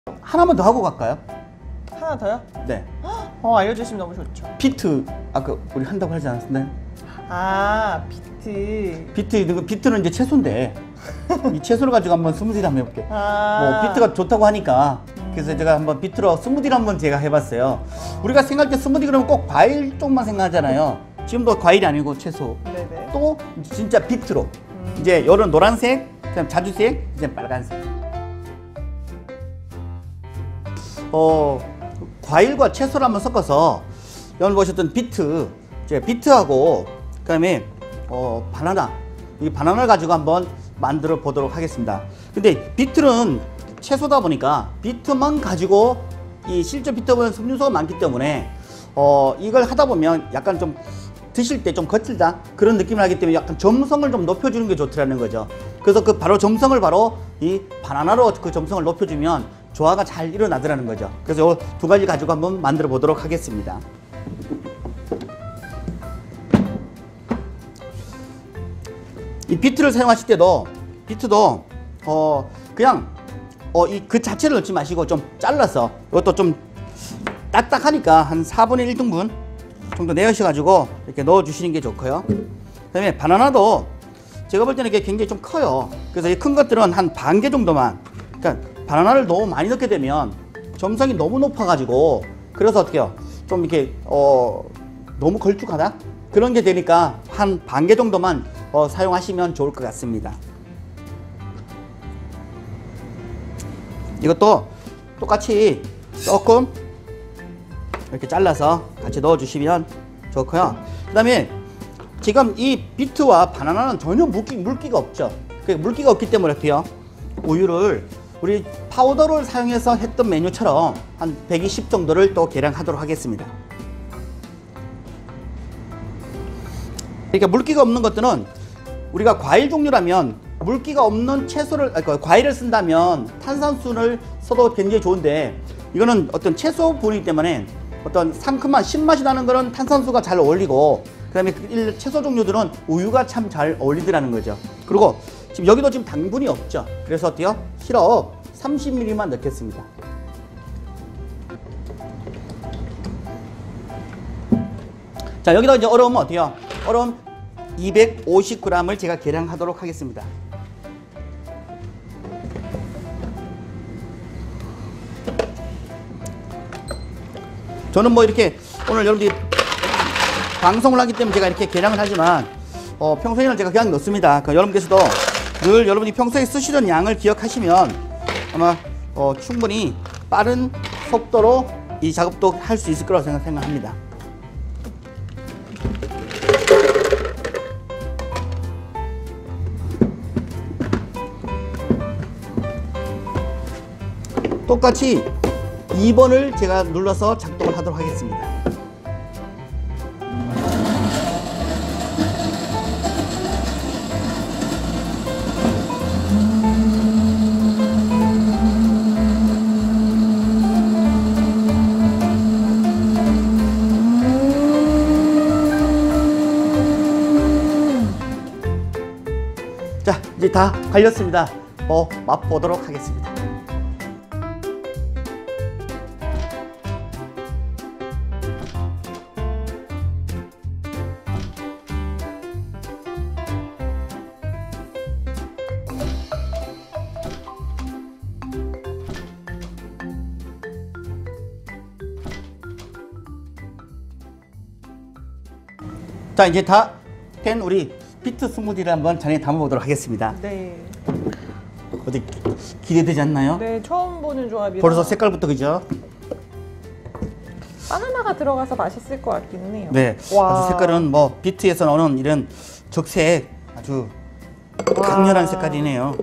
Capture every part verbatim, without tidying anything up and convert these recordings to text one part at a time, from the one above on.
하나만 더 하고 갈까요? 하나 더요? 네. 어, 알려주시면 너무 좋죠. 비트 아까 우리 한다고 하지 않았나요? 아, 비트. 비트 이거 비트는 이제 채소인데 이 채소를 가지고 한번 스무디를 한번 해볼게. 아. 뭐 비트가 좋다고 하니까 그래서 제가 한번 비트로 스무디를 한번 제가 해봤어요. 우리가 생각할 때 스무디 그러면 꼭 과일 쪽만 생각하잖아요. 지금도 과일이 아니고 채소. 네네. 또 진짜 비트로 음. 이제 요런 노란색, 그다음 자주색, 이제 빨간색. 어 과일과 채소를 한번 섞어서 여러분 보셨던 비트, 이제 비트하고 그다음에 어 바나나, 이 바나나를 가지고 한번 만들어 보도록 하겠습니다. 근데 비트는 채소다 보니까 비트만 가지고 이 실제 비트보다는 섬유소가 많기 때문에 어 이걸 하다 보면 약간 좀 드실 때 좀 거칠다 그런 느낌을 하기 때문에 약간 점성을 좀 높여주는 게 좋더라는 거죠. 그래서 그 바로 점성을 바로 이 바나나로 그 점성을 높여주면 조화가 잘 일어나더라는 거죠. 그래서 이 두 가지 가지고 한번 만들어 보도록 하겠습니다. 이 비트를 사용하실 때도 비트도 어 그냥 어 이 그 자체를 넣지 마시고 좀 잘라서 이것도 좀 딱딱하니까 한 사분의 일 등분 정도 내으셔 가지고 이렇게 넣어 주시는 게 좋고요. 그다음에 바나나도 제가 볼 때는 이게 굉장히 좀 커요. 그래서 이 큰 것들은 한 반 개 정도만. 그러니까 바나나를 너무 많이 넣게 되면 점성이 너무 높아 가지고 그래서 어떻게요? 좀 이렇게 어 너무 걸쭉하다 그런 게 되니까 한 반 개 정도만 어, 사용하시면 좋을 것 같습니다. 이것도 똑같이 조금 이렇게 잘라서 같이 넣어 주시면 좋고요. 그 다음에 지금 이 비트와 바나나는 전혀 물기, 물기가 없죠. 그 물기가 없기 때문에 어때요? 우유를 우리 파우더를 사용해서 했던 메뉴처럼 한 백이십 정도를 또 계량하도록 하겠습니다. 그러니까 물기가 없는 것들은 우리가 과일 종류라면 물기가 없는 채소를 아니, 과일을 쓴다면 탄산수를 써도 굉장히 좋은데 이거는 어떤 채소분이기 때문에 어떤 상큼한 신맛이 나는 그런 탄산수가 잘 어울리고 그 다음에 채소 종류들은 우유가 참 잘 어울리더라는 거죠. 그리고 지금 여기도 지금 당분이 없죠. 그래서 어때요? 시럽 삼십 밀리리터만 넣겠습니다. 자, 여기다 이제 얼음은 어때요? 얼음 이백오십 그램을 제가 계량하도록 하겠습니다. 저는 뭐 이렇게 오늘 여러분들이 방송을 하기 때문에 제가 이렇게 계량을 하지만 어, 평소에는 제가 그냥 넣습니다. 그러니까 여러분께서도 늘 여러분이 평소에 쓰시던 양을 기억하시면 아마 어, 충분히 빠른 속도로 이 작업도 할 수 있을 거라고 생각합니다. 똑같이 이 번을 제가 눌러서 작동을 하도록 하겠습니다. 자, 이제 다 갈렸습니다. 어, 맛보도록 하겠습니다. 자, 이제 다 된 우리 비트 스무디를 한번 잔에 담아보도록 하겠습니다. 네. 어디 기대되지 않나요? 네, 처음 보는 조합이라. 벌써 색깔부터 그죠? 바나나가 들어가서 맛있을 것 같기는 해요. 네, 와. 아주 색깔은 뭐 비트에서 나오는 이런 적색 아주 와. 강렬한 색깔이네요.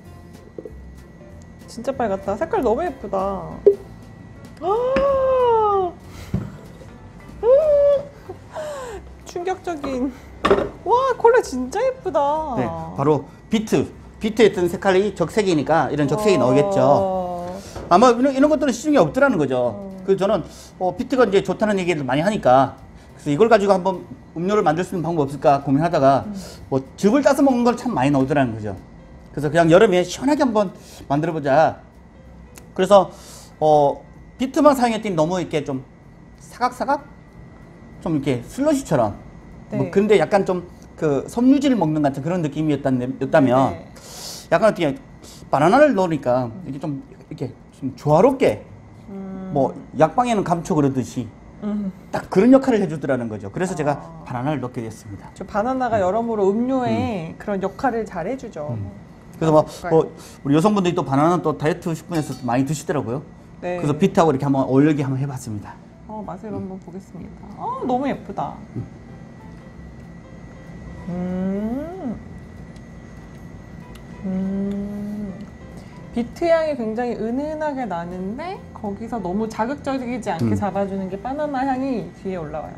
진짜 빨갛다. 색깔 너무 예쁘다. 아! 음! 충격적인. 와, 컬러 진짜 예쁘다. 네, 바로 비트. 비트에 있던 색깔이 적색이니까 이런 적색이 나오겠죠. 아마 이런, 이런 것들은 시중에 없더라는 거죠. 음. 그래서 저는 어, 비트가 이제 좋다는 얘기를 많이 하니까 그래서 이걸 가지고 한번 음료를 만들 수 있는 방법 없을까 고민하다가 음. 뭐 즙을 따서 먹는 걸 참 많이 나오더라는 거죠. 그래서 그냥 여름에 시원하게 한번 만들어 보자. 그래서 어, 비트만 사용했더니 너무 이렇게 좀 사각사각? 좀 이렇게 슬러시처럼. 네. 뭐 근데 약간 좀 그 섬유질을 먹는 같은 그런 느낌이었다면 네. 약간 어떻게 바나나를 넣으니까 이게 좀 이렇게 좀 조화롭게 음. 뭐 약방에는 감초 그러듯이 음. 딱 그런 역할을 해주더라는 거죠. 그래서 아. 제가 바나나를 넣게 됐습니다. 저 바나나가 여러모로 음료에 그런 역할을 잘 해주죠. 그래서 뭐, 아, 뭐 우리 여성분들이 또 바나나는 또 다이어트 식품에서 많이 드시더라고요. 네. 그래서 비트하고 이렇게 한번 어울리게 한번 해봤습니다. 어, 맛을 한번 보겠습니다. 어, 너무 예쁘다. 음. 음. 비트 향이 굉장히 은은하게 나는데 거기서 너무 자극적이지 않게 음. 잡아주는 게 바나나 향이 뒤에 올라와요.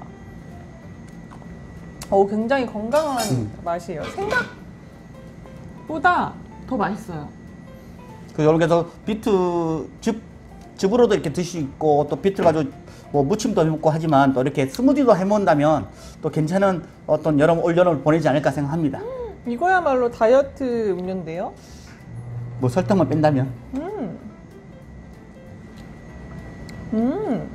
어, 굉장히 건강한 음. 맛이에요. 생각보다 더 맛있어요. 그 여러분께서 비트 즙 즙으로도 이렇게 드시고 또 비트를 가지고 뭐 무침도 해먹고 하지만 또 이렇게 스무디도 해먹는다면 또 괜찮은 어떤 여름 올 여름을 보내지 않을까 생각합니다. 이거야말로 다이어트 음료인데요. 뭐 설탕만 뺀다면. 음. 음.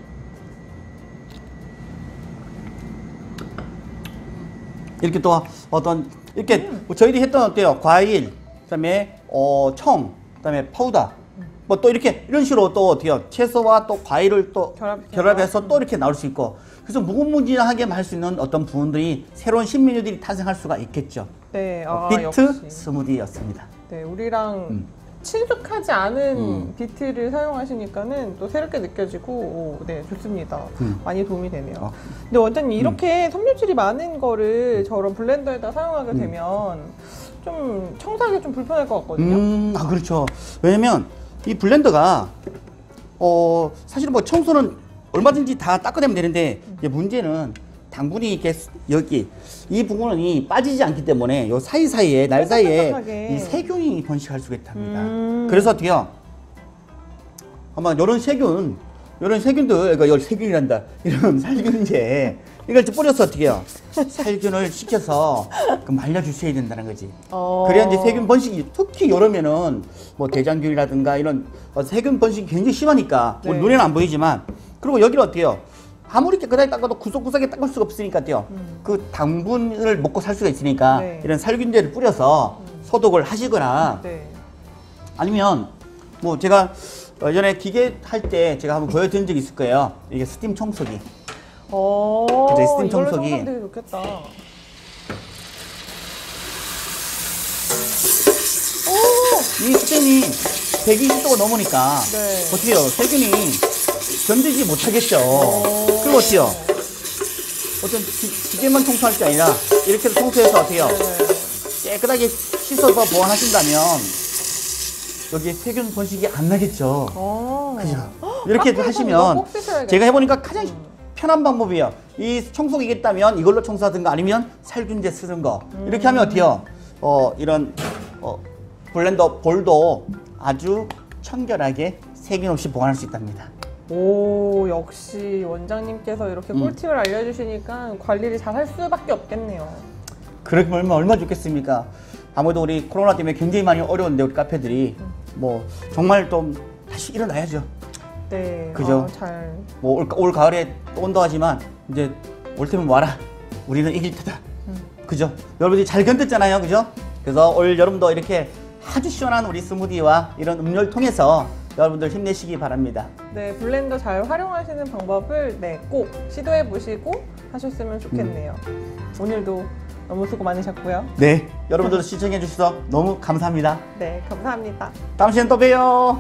이렇게 또 어떤 이렇게 뭐 저희들이 했던 어때요? 과일, 그다음에 어, 청, 그다음에 파우더. 뭐 또 이렇게 이런 식으로 또 어때요? 채소와 또 과일을 또 결합해서. 결합해서 또 이렇게 나올 수 있고. 그래서 무궁무진하게 할 수 있는 어떤 부분들이 새로운 신메뉴들이 탄생할 수가 있겠죠. 네, 어, 아, 비트 역시. 스무디였습니다. 네, 우리랑 음. 친숙하지 않은 음. 비트를 사용하시니까는 또 새롭게 느껴지고, 오, 네, 좋습니다. 음. 많이 도움이 되네요. 어. 근데 원장님, 이렇게 섬유질이 많은 거를 저런 블렌더에다 사용하게 음. 되면 좀 청소하기 좀 불편할 것 같거든요. 음, 아 그렇죠. 왜냐면 이 블렌더가 어 사실은 뭐 청소는 얼마든지 다 닦아내면 되는데 이제 문제는 당분이 이렇게 여기 이 부분이 빠지지 않기 때문에 요 사이사이에 날 사이에 뾰족뾰족하게. 이 세균이 번식할 수가 있답니다. 음. 그래서 어떻게요? 아마 이런 세균, 이런 세균들, 그러니까 이 세균이란다. 이런 살균제 이걸 좀 뿌려서 어떻게 해요? 살균을 시켜서 그 말려주셔야 된다는 거지. 어. 그래야 이제 세균 번식이 특히 여름에는 뭐 대장균이라든가 이런 어, 세균 번식이 굉장히 심하니까 네. 우리 눈에는 안 보이지만 그리고 여기를 어떻게 해요? 아무리 깨끗하게 닦아도 구석구석에 닦을 수가 없으니까 어때요? 음. 그 당분을 먹고 살 수가 있으니까 네. 이런 살균제를 뿌려서 소독을 하시거나 네. 아니면 뭐 제가 예전에 기계 할 때 제가 한번 보여드린 적이 있을 거예요. 이게 스팀 청소기. 어, 그죠, 스팀 이걸로 청소기. 청소하면 되게 좋겠다. 이 스팀이 백이십 도가 넘으니까 네. 어떻게 해요? 세균이 견디지 못하겠죠. 그리고 어때요? 어떤 기, 기계만 청소할 게 아니라 이렇게 청소해서 어떻게 해요? 네. 깨끗하게 씻어서 보관하신다면 여기에 세균 번식이 안 나겠죠. 어. 그죠? 이렇게 카페에서 이거 하시면 꼭 쓰셔야겠다. 제가 해보니까 가장 편한 방법이에요. 이 청소기가 있다면 이걸로 청소하든가 아니면 살균제 쓰는 거. 이렇게 하면 어때요? 어, 이런 어, 블렌더 볼도 아주 청결하게 세균 없이 보관할 수 있답니다. 오, 역시 원장님께서 이렇게 음. 꿀팁을 알려주시니까 관리를 잘 할 수밖에 없겠네요. 그러면 얼마, 얼마 좋겠습니까? 아무래도 우리 코로나 때문에 굉장히 많이 어려운데 우리 카페들이 뭐 정말 좀 다시 일어나야죠. 네, 그죠? 아, 잘. 뭐 올, 올 가을에 또 온다 하지만 이제 올 테면 와라. 우리는 이길 테다. 음. 그죠? 여러분들이 잘 견뎠잖아요. 그죠? 그래서 올 여름도 이렇게 아주 시원한 우리 스무디와 이런 음료를 통해서 여러분들 힘내시기 바랍니다. 네, 블렌더 잘 활용하시는 방법을 네, 꼭 시도해 보시고 하셨으면 좋겠네요. 오늘도 너무 수고 많으셨고요. 네, 여러분들 시청해 주셔서 너무 감사합니다. 네, 감사합니다. 다음 시간에 또 봬요.